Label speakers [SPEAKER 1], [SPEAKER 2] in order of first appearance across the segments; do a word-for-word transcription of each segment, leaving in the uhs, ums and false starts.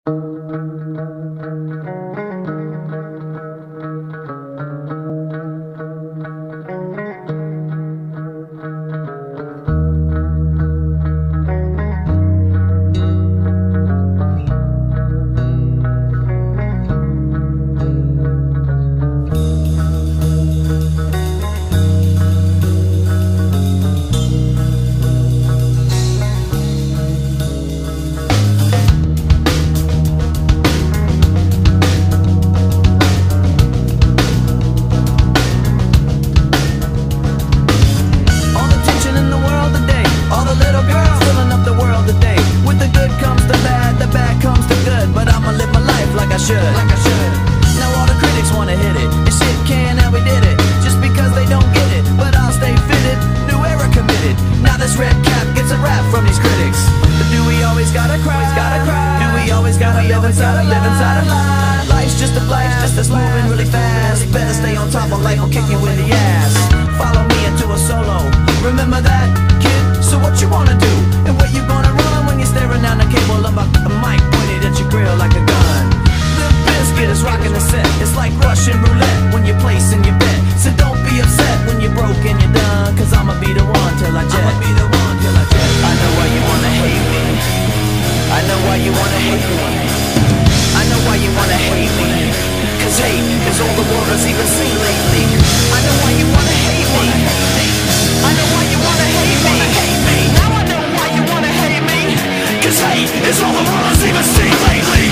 [SPEAKER 1] Like I should. Now all the critics wanna hit it. And shit can, and we did it. Just because they don't get it. But I'll stay fitted, new era committed. Now this red cap gets a rap from these critics. But do we always gotta cry? Gotta cry. Do we always gotta live inside a live inside a lie? Life's just a blast, just that's moving really fast. Better stay on top of life, will kick you in the ass. Follow me into a solo. Remember that, kid? So what you wanna do? And where you gonna run when you're staring down the cable of a, a mic pointed at your grill like a gun? Biscuit is rocking the set. It's like Russian roulette when you're placing your bet. So don't be upset when you're broke and you're done. Cause I'ma be the one till I jet. I'ma be the one till I jet. I know why you wanna hate me. I know why you wanna hate me. I know why you wanna hate me. Cause hate is all the world has even seen lately. I know why you wanna hate me. I know why you wanna hate me. Now I know why you wanna hate me. Cause hate is all the world has even seen lately.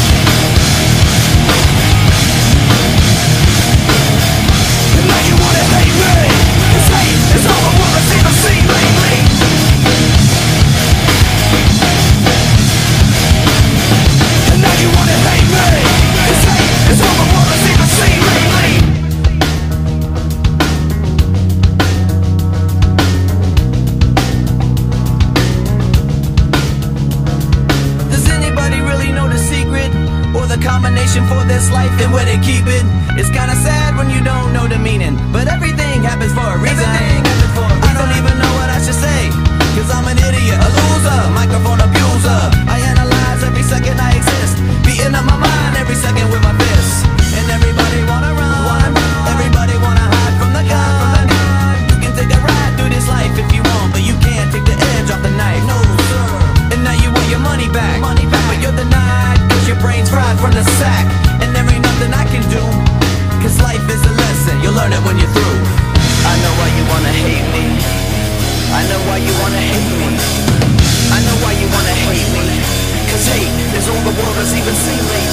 [SPEAKER 1] Combination for this life and where they keep it. It's kinda sad when you don't know the meaning, but everything happens for a reason. I don't even know what I should say, cause I'm an idiot, a loser, microphone abuser. I analyze every second I exist, beating up my mind every second with my fists. And everybody wanna run, everybody wanna hide from the gun. You can take a ride through this life if you want, but you can't take the edge off the knife. No sir. And now you want your money back, money back. But you're denied cause your brain's fried from the sack. And there ain't nothing I can do, cause life is a lesson, you'll learn it when you're through. I know why you wanna hate me. I know why you wanna hate me. I know why you wanna hate me. Cause hate is all the world has even seen lately.